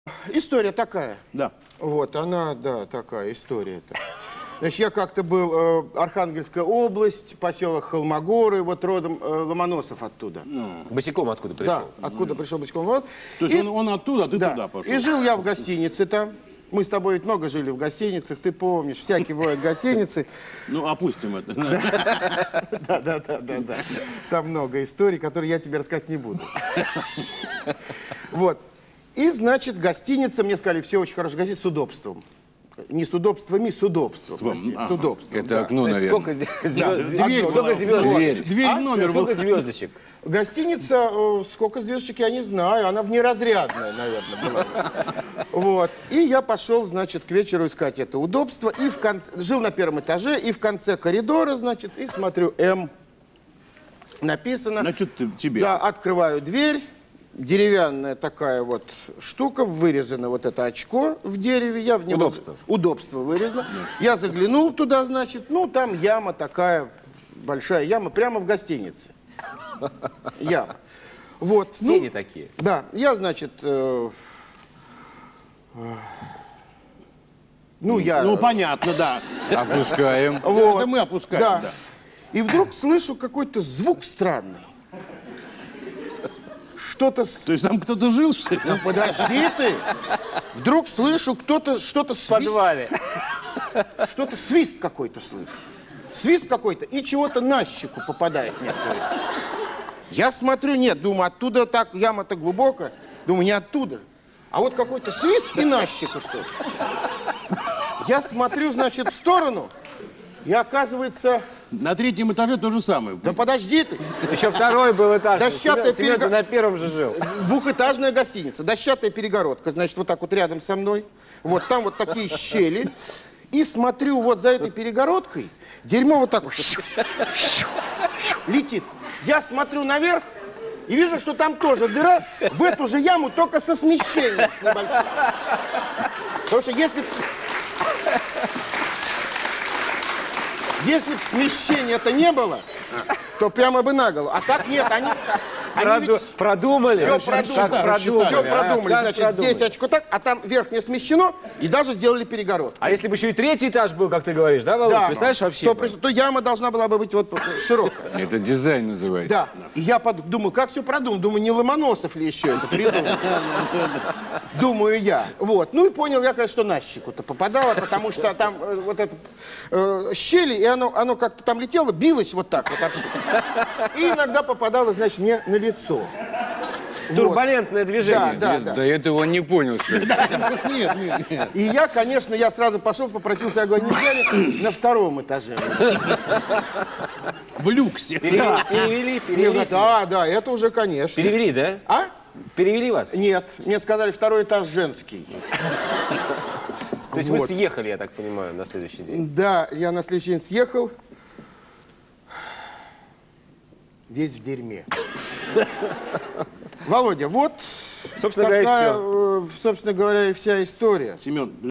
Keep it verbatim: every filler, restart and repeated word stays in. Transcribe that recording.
История такая. Да. Вот, она, да, такая история-то. Значит, я как-то был, э, Архангельская область, поселок Холмогоры, вот родом э, Ломоносов оттуда. Ну. Босиком откуда пришел? Да, откуда пришел босиком. Вот. То есть И- он, он оттуда, а ты да. туда пошел. И жил я в гостинице там. Мы с тобой ведь много жили в гостиницах, ты помнишь, всякие бывают гостиницы. Ну, опустим это. Да, да, да, да, да. Там много историй, которые я тебе рассказать не буду. Вот. И, значит, гостиница, мне сказали, все очень хорошо, гостиница с удобством. Не с удобствами, с удобством. Ага. С удобством, Это да. окно, То есть наверное. сколько, звезд- Да, дверь сколько была. звездочек? Дверь. Дверь А? в номер был. Сколько звездочек? Гостиница, э, сколько звездочек, я не знаю, она внеразрядная, наверное, была. Вот. И я пошел, значит, к вечеру искать это удобство. И в конце, жил на первом этаже, и в конце коридора, значит, и смотрю, М написано. Значит, ты- тебе. Да, открываю дверь, деревянная такая вот штука, вырезано вот это очко в дереве. Я в него... Удобство. Удобство вырезано. Я заглянул туда, значит, ну, там яма такая, большая яма, прямо в гостинице. Яма. Вот. ну, Сени такие. Да, я, значит, э, э, ну, я... Ну, понятно, да. Опускаем. вот, Это мы опускаем, да. да. И вдруг слышу какой-то звук странный. Что-то... с- То есть там кто-то жил, что ли? Ну, подожди ты. Вдруг слышу, кто-то что-то В свист. подвале. Что-то свист какой-то слышу. Свист какой-то, и чего-то на щеку попадает мне всё время. Я смотрю, нет, думаю, оттуда так, яма-то глубокая. Думаю, не оттуда. А вот какой-то свист и на щеку что-то. Я смотрю, значит, в сторону, и оказывается... На третьем этаже то же самое. Да подожди ты. Еще второй был этаж. Дощатая Семен, ты перего- на первом же жил. Двухэтажная гостиница, дощатая перегородка, значит, вот так вот рядом со мной. Вот там вот такие щели. И смотрю, вот за этой перегородкой дерьмо вот так вот летит. Я смотрю наверх и вижу, что там тоже дыра в эту же яму, только со смещением с небольшим. Потому что если... Если бы смещения-то не было, то прямо бы на голову. А так нет, они... они Проду- ведь Продумали. Все Как продумали, продумали, все а? продумали. Как Значит, продумали? здесь очко так, а там верхнее смещено, и даже сделали перегородку. А если бы еще и третий этаж был, как ты говоришь, да, Володь? Да. Представляешь, вообще? То, бы? прис- то яма должна была бы быть вот широкая. Это дизайн называется. Да. И я под- думаю, как все продумал? Думаю, не Ломоносов ли еще это придумал? Думаю я. Вот. Ну и понял я, конечно, что на щеку-то попадало, потому что там э, вот это э, щели, и оно, оно как-то там летело, билось вот так вот вообще. И иногда попадало, значит, мне на лицо. Турбулентное движение. Да, да. До этого он не понял, что это. Нет, нет, нет. И я, конечно, я сразу пошел, попросился, я говорю, нельзя ли на втором этаже? В люксе. Перевели, перевели, Мне перевели. говорят, да, да, это уже, конечно. Перевели, да? А? Перевели вас? Нет, мне сказали, второй этаж женский. То есть вы Вот. съехали, я так понимаю, на следующий день. Да, я на следующий день съехал. Весь в дерьме. Володя, вот Собственно говоря, и такая, всё. э, собственно говоря, и вся история. Семен,